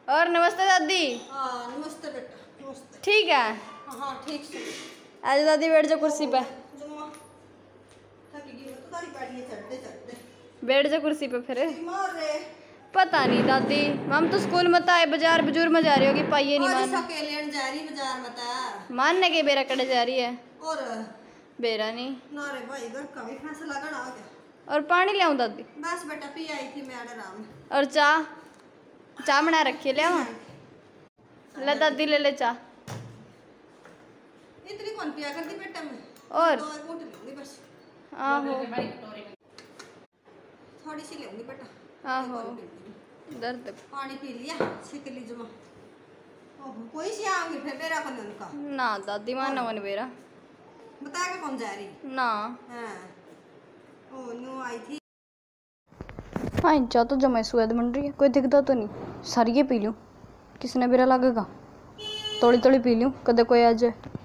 और नमस्ते दादी। हाँ नमस्ते बेटा नमस्ते। ठीक है। हाँ ठीक से। आज दादी बैठ जाओ कुर्सी पे। बैठ जा कुर्सी पे फिर। पता नहीं दादी, हम तो स्कूल में आए बाजार बजूर में जा रही होगी, पाइए नहीं मान जा रही बाजार में मानने के बेरा कड़े जा रही है और बेरा नहीं ना रे भाई घर का भी फैसला करना आ गया। और पानी ले आऊं दादी? बस बेटा पी आई थी मैं आराम। और चाय बना रखी है, ले आऊं? ले दादी ले ले चाय। इतनी कौन पिया करती बेटा में? और दो घूंट लूंगी बस। आहो थोड़ी सी लूंगी बेटा। आहो दर्द पानी पी लिया छिकली जुमा। ओहो कोई सी आऊंगी फिर बेरा को उनका ना दादी माना मन बेरा बता के कौन जा रही ना। हाँ ओ न्यू आई थी। हाँ चाह तो जमा स्वाद बन रही है, कोई दिखता तो नहीं। सारी ये पी लूँ, किसने बेरा लगेगा? तोड़ी तोड़ी पी लूँ, कदे कोई आ जाए।